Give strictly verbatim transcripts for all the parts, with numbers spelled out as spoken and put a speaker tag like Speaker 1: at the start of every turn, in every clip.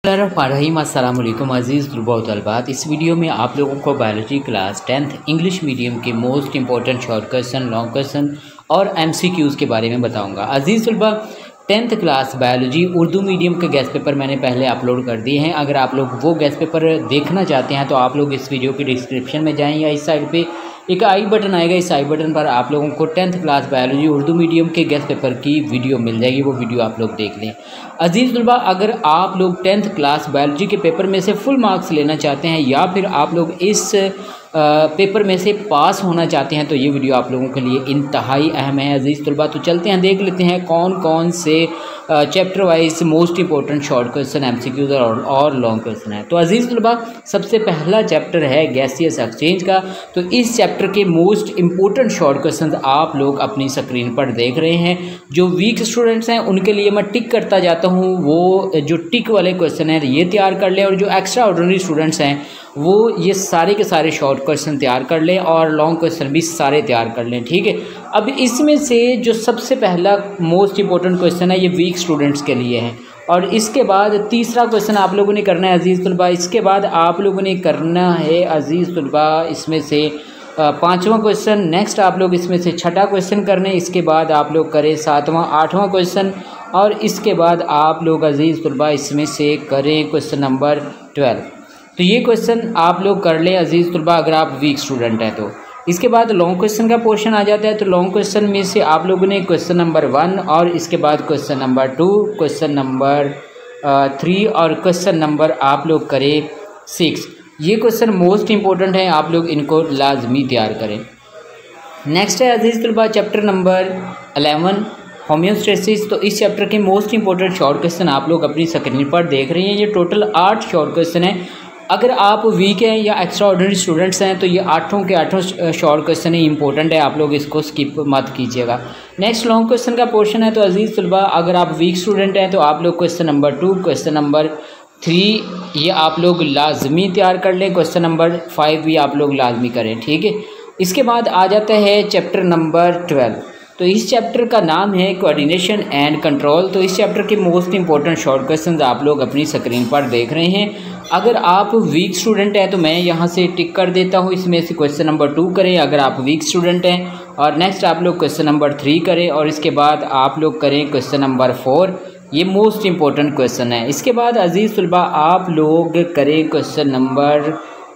Speaker 1: अस्सलाम वालेकुम अज़ीज़ तलबा व तलबात। इस वीडियो में आप लोगों को biology class tenth English medium के most important short question, long question और एमसीक्यूज़ के बारे में बताऊंगा। अज़ीज़ तलबा, tenth class biology Urdu medium के गेस्ट पेपर मैंने पहले अपलोड कर दिए हैं। अगर आप लोग वो गेस्ट पेपर देखना चाहते हैं तो आप लोग इस वीडियो की डिस्क्रिप्शन में जाएँ या इस साइड पे एक आई बटन आएगा, इस आई बटन पर आप लोगों को tenth class biology Urdu medium के गेस्ट पेपर की वीडियो मिल जाएगी, वो वीडियो आप लोग देख लें। अजीज़ तलबा, अगर आप लोग टेंथ क्लास बायोलॉजी के पेपर में से फुल मार्क्स लेना चाहते हैं या फिर आप लोग इस आ, पेपर में से पास होना चाहते हैं तो ये वीडियो आप लोगों के लिए इंतहाई अहम है। अजीज़ तलबा, तो चलते हैं देख लेते हैं कौन कौन से chapter wise most important short question, MCQs और, और लॉन्ग क्वेश्चन है। तो अजीज़ तलबा, सबसे पहला चैप्टर है गैसियस एक्सचेंज का। तो इस चैप्टर के मोस्ट इंपॉर्टेंट शॉर्ट क्वेश्चन आप लोग अपनी स्क्रीन पर देख रहे हैं। जो वीक स्टूडेंट्स हैं उनके लिए मैं टिक करता जाता हूँ, वो जो टिक वाले क्वेश्चन हैं ये तैयार कर लें, और जो एक्स्ट्रा ऑर्डिनरी स्टूडेंट्स हैं वो ये सारे के सारे शॉर्ट क्वेश्चन तैयार कर लें और लॉन्ग क्वेश्चन भी सारे तैयार कर लें, ठीक है। अब इसमें से जो सबसे पहला मोस्ट इंपॉर्टेंट क्वेश्चन है ये वीक स्टूडेंट्स के लिए है, और इसके बाद तीसरा क्वेश्चन आप लोगों ने करना है अजीज़ तलबा। इसके बाद आप लोगों ने करना है अजीज़ तलबा इसमें से पाँचवां क्वेश्चन। नेक्स्ट आप लोग इसमें से छठा क्वेश्चन करने, इसके बाद आप लोग करें सातवां आठवां क्वेश्चन, और इसके बाद आप लोग अजीज़ तलबा इसमें से करें क्वेश्चन नंबर ट्वेल्व। तो ये क्वेश्चन आप लोग कर लें अजीज़ तलबा अगर आप वीक स्टूडेंट हैं तो। इसके बाद लॉन्ग क्वेश्चन का पोर्शन आ जाता है। तो लॉन्ग क्वेश्चन में से आप लोगों ने क्वेश्चन नंबर वन और इसके बाद question number two, question number three और क्वेश्चन नंबर आप लोग करें सिक्स। ये क्वेश्चन मोस्ट इंपॉर्टेंट है, आप लोग इनको लाजमी तैयार करें। नेक्स्ट है अजीज़ तलबा चैप्टर नंबर अलेवन होम्योस्टेसिस। तो इस चैप्टर के मोस्ट इंपॉर्टेंट शॉर्ट क्वेश्चन आप लोग अपनी स्क्रीन पर देख रहे हैं। ये टोटल आठ शॉर्ट क्वेश्चन है। अगर आप वीक हैं या एक्स्ट्रा ऑर्डिनरी स्टूडेंट्स हैं तो ये आठों के आठों शॉर्ट क्वेश्चन ही इंपॉर्टेंट है, आप लोग इसको स्किप मत कीजिएगा। नेक्स्ट लॉन्ग क्वेश्चन का पोर्शन है। तो अजीज़ तलबा, अगर आप वीक स्टूडेंट हैं तो आप लोग question number two, question number three ये आप लोग लाजमी तैयार कर लें, क्वेश्चन नंबर फाइव भी आप लोग लाजमी करें, ठीक है। इसके बाद आ जाता है चैप्टर नंबर ट्वेल्व। तो इस चैप्टर का नाम है कोऑर्डिनेशन एंड कंट्रोल। तो इस चैप्टर के मोस्ट इंपॉर्टेंट शॉर्ट क्वेश्चंस आप लोग अपनी स्क्रीन पर देख रहे हैं। अगर आप वीक स्टूडेंट हैं तो मैं यहाँ से टिक कर देता हूँ, इसमें से क्वेश्चन नंबर टू करें अगर आप वीक स्टूडेंट हैं, और नेक्स्ट आप लोग क्वेश्चन नंबर थ्री करें, और इसके बाद आप लोग करें क्वेश्चन नंबर फोर। ये मोस्ट इंपॉर्टेंट क्वेश्चन है। इसके बाद अजीज़ तलबा आप लोग करें क्वेश्चन नंबर,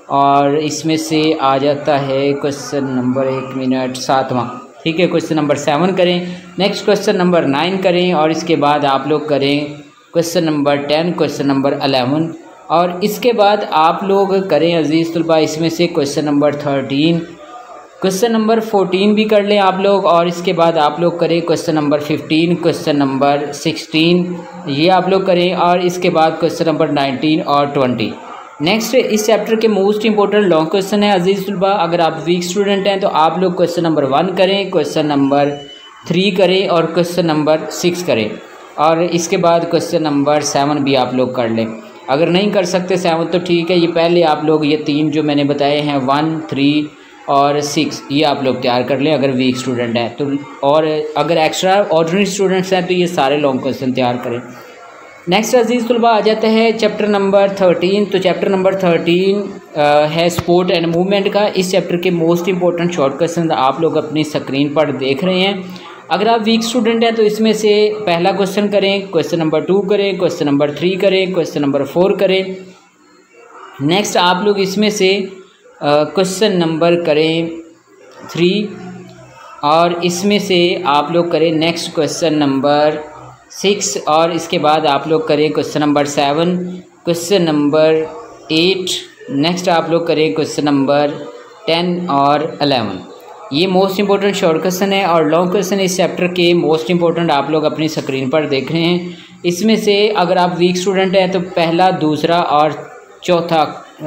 Speaker 1: और इसमें से आ जाता है क्वेश्चन नंबर एक मिनट सातवां, ठीक है, क्वेश्चन नंबर सेवन करें। नेक्स्ट क्वेश्चन नंबर नाइन करें, और इसके बाद आप लोग करें question number ten, question number eleven, और इसके बाद आप लोग करें अजीज़ तलबा इसमें से question number thirteen, question number fourteen भी कर लें आप लोग, और इसके बाद आप लोग करें question number fifteen, question number sixteen ये आप लोग करें, और इसके बाद क्वेश्चन नंबर नाइनटीन और ट्वेंटी। नेक्स्ट इस चैप्टर के मोस्ट इंपॉर्टेंट लॉन्ग क्वेश्चन है अजीज़ तलबा। अगर आप वीक स्टूडेंट हैं तो आप लोग क्वेश्चन नंबर वन करें, क्वेश्चन नंबर थ्री करें और क्वेश्चन नंबर सिक्स करें, और इसके बाद क्वेश्चन नंबर सेवन भी आप लोग कर लें। अगर नहीं कर सकते सेवन तो ठीक है, ये पहले आप लोग ये तीन जो मैंने बताए हैं वन, थ्री और सिक्स ये आप लोग तैयार कर लें अगर वीक स्टूडेंट हैं तो, और अगर एक्स्ट्रा ऑर्डिनरी स्टूडेंट्स हैं तो ये सारे लॉन्ग क्वेश्चन तैयार करें। नेक्स्ट अजीज़ तलबा आ जाता है चैप्टर नंबर थर्टीन। तो चैप्टर नंबर थर्टीन है स्पोर्ट एंड मूवमेंट का। इस चैप्टर के मोस्ट इंपॉर्टेंट शॉर्ट क्वेश्चन आप लोग अपनी स्क्रीन पर देख रहे हैं। अगर आप वीक स्टूडेंट हैं तो इसमें से पहला क्वेश्चन करें, क्वेश्चन नंबर टू करें, क्वेश्चन नंबर थ्री करें, क्वेश्चन नंबर फोर करें। नेक्स्ट आप लोग इसमें से क्वेश्चन नंबर करें थ्री, और इसमें से आप लोग करें नेक्स्ट क्वेश्चन नंबर सिक्स, और इसके बाद आप लोग करें question number seven, question number eight, next आप लोग करें क्वेश्चन नंबर टेन और अलेवन। ये मोस्ट इंपॉर्टेंट शॉर्ट क्वेश्चन है, और लॉन्ग क्वेश्चन इस चैप्टर के मोस्ट इंपॉर्टेंट आप लोग अपनी स्क्रीन पर देख रहे हैं। इसमें से अगर आप वीक स्टूडेंट हैं तो पहला, दूसरा और चौथा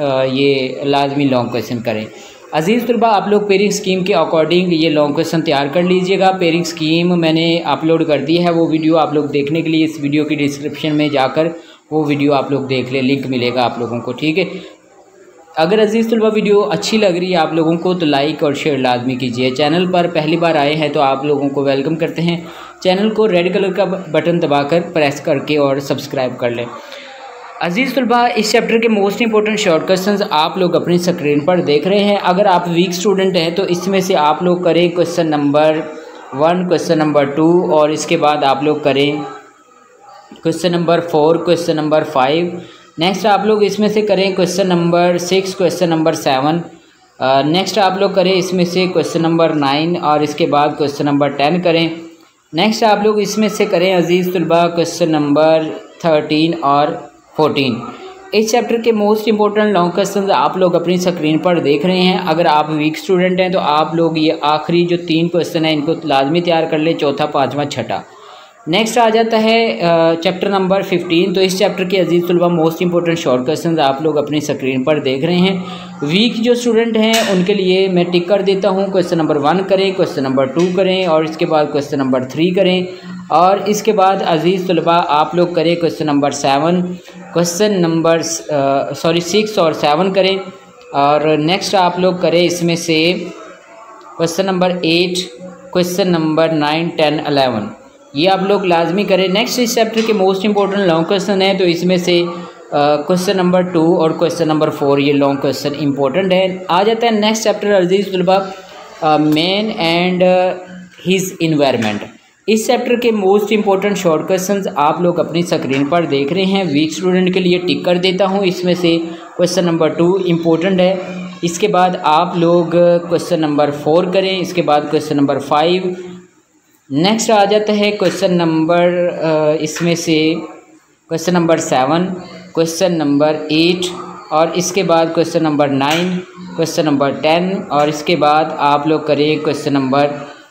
Speaker 1: ये लाजमी लॉन्ग क्वेश्चन करें। अजीज़ तलबा, आप लोग पेयरिंग स्कीम के अकॉर्डिंग ये लॉन्ग क्वेश्चन तैयार कर लीजिएगा। पेयरिंग स्कीम मैंने अपलोड कर दी है, वो वीडियो आप लोग देखने के लिए इस वीडियो की डिस्क्रिप्शन में जाकर वो वीडियो आप लोग देख लें, लिंक मिलेगा आप लोगों को, ठीक है। अगर अजीज़ तलबा वीडियो अच्छी लग रही है आप लोगों को तो लाइक और शेयर लाजमी कीजिए। चैनल पर पहली बार आए हैं तो आप लोगों को वेलकम करते हैं। चैनल को रेड कलर का बटन दबाकर प्रेस करके और सब्सक्राइब कर लें। अजीज़ तलबा, इस चैप्टर के मोस्ट इंपॉर्टेंट शॉर्ट क्वेश्चंस आप लोग अपनी स्क्रीन पर देख रहे हैं। अगर आप वीक स्टूडेंट हैं तो इसमें से आप लोग करें question number one, question number two, और इसके बाद आप लोग करें question number four, question number five. Next आप लोग इसमें से करें question number six, question number seven. Next आप लोग करें इसमें से क्वेश्चन नंबर नाइन, और इसके बाद क्वेश्चन नंबर टेन करें। नेक्स्ट आप लोग इसमें से करें अजीज़ तलबा क्वेश्चन नंबर थर्टीन और फोर्टीन। इस चैप्टर के मोस्ट इंपॉर्टेंट लॉन्ग क्वेश्चंस आप लोग अपनी स्क्रीन पर देख रहे हैं। अगर आप वीक स्टूडेंट हैं तो आप लोग ये आखिरी जो तीन क्वेश्चन हैं इनको लाजमी तैयार कर लें, चौथा, पाँचवा, छठा। नेक्स्ट आ जाता है चैप्टर नंबर फिफ्टीन। तो इस चैप्टर के अजीज़ तलबा मोस्ट इंपॉर्टेंट शॉर्ट क्वेश्चंस आप लोग अपनी स्क्रीन पर देख रहे हैं। वीक जो स्टूडेंट हैं उनके लिए मैं टिक कर देता हूँ। क्वेश्चन नंबर वन करें, क्वेश्चन नंबर टू करें, और इसके बाद क्वेश्चन नंबर थ्री करें, और इसके बाद अजीज़ तलबा आप लोग करें question number seven, question number sorry six और सेवन करें, और नेक्स्ट आप लोग करें इसमें से question number eight, question number nine, ten, eleven, ये आप लोग लाजमी करें। नेक्स्ट इस चैप्टर के मोस्ट इंपॉर्टेंट लॉन्ग क्वेश्चन है, तो इसमें से क्वेश्चन नंबर टू और क्वेश्चन नंबर फोर ये लॉन्ग क्वेश्चन इंपॉर्टेंट है। आ जाता है नेक्स्ट चैप्टर अजीज़ तलबा मैन एंड हिज इन्वायरमेंट। इस चैप्टर के मोस्ट इंपॉर्टेंट शॉर्ट क्वेश्चंस आप लोग अपनी स्क्रीन पर देख रहे हैं। वीक स्टूडेंट के लिए टिक कर देता हूं। इसमें से क्वेश्चन नंबर टू इम्पोर्टेंट है। इसके बाद आप लोग क्वेश्चन नंबर फोर करें, इसके बाद क्वेश्चन नंबर फाइव। नेक्स्ट आ जाता है क्वेश्चन नंबर इसमें से question number seven, question number eight, और इसके बाद question number nine, question number ten, और इसके बाद आप लोग करें क्वेश्चन नंबर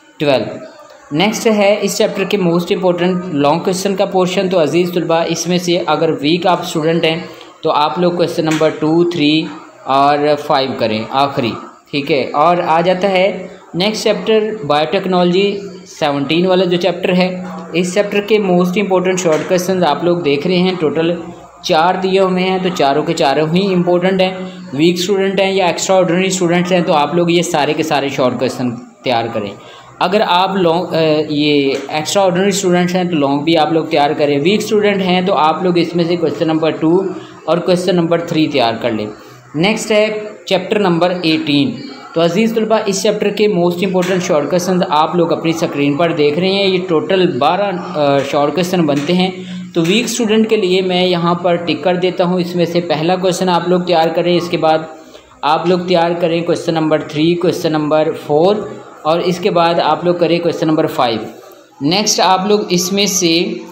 Speaker 1: ट्वेल्व। नेक्स्ट है इस चैप्टर के मोस्ट इंपॉर्टेंट लॉन्ग क्वेश्चन का पोर्शन। तो अजीज़ तलबा इसमें से अगर वीक आप स्टूडेंट हैं तो आप लोग क्वेश्चन नंबर टू, थ्री और फाइव करें आखिरी, ठीक है। और आ जाता है नेक्स्ट चैप्टर बायोटेक्नोलॉजी सेवनटीन वाला जो चैप्टर है। इस चैप्टर के मोस्ट इंपॉर्टेंट शॉर्ट क्वेश्चन आप लोग देख रहे हैं। टोटल चार दिए हुए हैं, तो चारों के चारों ही इंपॉर्टेंट हैं। वीक स्टूडेंट हैं या एक्स्ट्रा ऑर्डिनरी स्टूडेंट्स हैं तो आप लोग ये सारे के सारे शॉर्ट क्वेश्चन तैयार करें। अगर आप लॉन्ग ये एक्स्ट्रा ऑर्डिनरी स्टूडेंट्स हैं तो लॉन्ग भी आप लोग तैयार करें। वीक स्टूडेंट हैं तो आप लोग इसमें से क्वेश्चन नंबर टू और क्वेश्चन नंबर थ्री तैयार कर लें। नेक्स्ट है चैप्टर नंबर एटीन। तो अजीज़ तलबा इस चैप्टर के मोस्ट इंपॉर्टेंट शॉर्ट क्वेश्चन आप लोग अपनी स्क्रीन पर देख रहे हैं। ये टोटल बारह शॉर्ट क्वेश्चन बनते हैं। तो वीक स्टूडेंट के लिए मैं यहाँ पर टिक कर देता हूँ। इसमें से पहला क्वेश्चन आप लोग तैयार करें, इसके बाद आप लोग तैयार करें question number three, question number four, और इसके बाद आप लोग करें क्वेश्चन नंबर फाइव। नेक्स्ट आप लोग इसमें से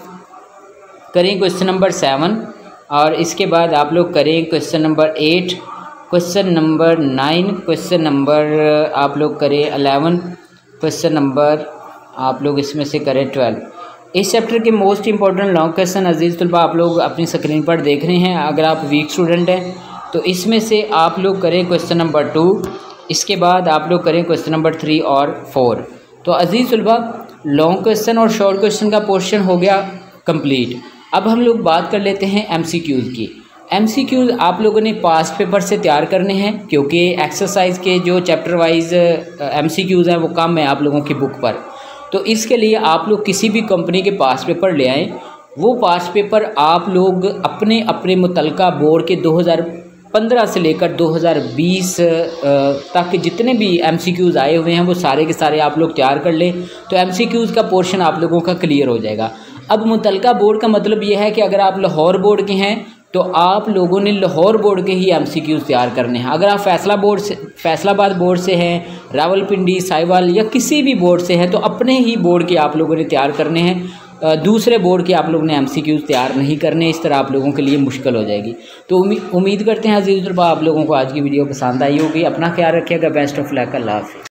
Speaker 1: करें क्वेश्चन नंबर सेवन, और इसके बाद आप लोग करें question number eight, question number nine, question number आप लोग करें अलेवन, क्वेश्चन नंबर आप लोग इसमें से करें ट्वेल्व। इस चैप्टर के मोस्ट इंपॉर्टेंट लॉन्ग क्वेश्चन अजीज़ तलबा आप लोग अपनी स्क्रीन पर देख रहे हैं। अगर आप वीक स्टूडेंट हैं तो इसमें से आप लोग करें क्वेश्चन नंबर टू, इसके बाद आप लोग करें क्वेश्चन नंबर थ्री और फोर। तो अजीज़ तलबा लॉन्ग क्वेश्चन और शॉर्ट क्वेश्चन का पोर्शन हो गया कंप्लीट। अब हम लोग बात कर लेते हैं एमसीक्यूज़ की। एमसीक्यूज़ आप लोगों ने पास्ट पेपर से तैयार करने हैं, क्योंकि एक्सरसाइज के जो चैप्टर वाइज एमसीक्यूज़ हैं वो कम है आप लोगों की बुक पर। तो इसके लिए आप लोग किसी भी कंपनी के पास्ट पेपर ले आएँ। वो पास्ट पेपर आप लोग अपने अपने मुतलका बोर्ड के दो हज़ार पंद्रह से लेकर दो हज़ार बीस तक जितने भी एमसीक्यूज़ आए हुए हैं वो सारे के सारे आप लोग तैयार कर लें। तो एमसीक्यूज़ का पोर्शन आप लोगों का क्लियर हो जाएगा। अब मुतलका बोर्ड का मतलब ये है कि अगर आप लाहौर बोर्ड के हैं तो आप लोगों ने लाहौर बोर्ड के ही एमसीक्यूज़ तैयार करने हैं। अगर आप फैसला बोर्ड से फैसलाबाद बोर्ड से हैं, रावलपिंडी, साहिवाल या किसी भी बोर्ड से हैं तो अपने ही बोर्ड के आप लोगों ने तैयार करने हैं। दूसरे बोर्ड के आप लोगों ने एमसीक्यूज़ तैयार नहीं करने, इस तरह आप लोगों के लिए मुश्किल हो जाएगी। तो उम्मीद करते हैं अज़ीज़ तलबा आप लोगों को आज की वीडियो पसंद आई होगी। अपना ख्याल रखिएगा। Best of luck. अल्लाह हाफ़िज़।